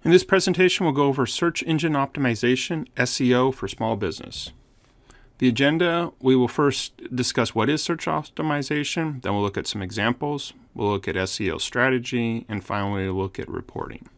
In this presentation, we'll go over search engine optimization, SEO for small business. The agenda, we will first discuss what is search optimization, then we'll look at some examples, we'll look at SEO strategy, and finally we'll look at reporting.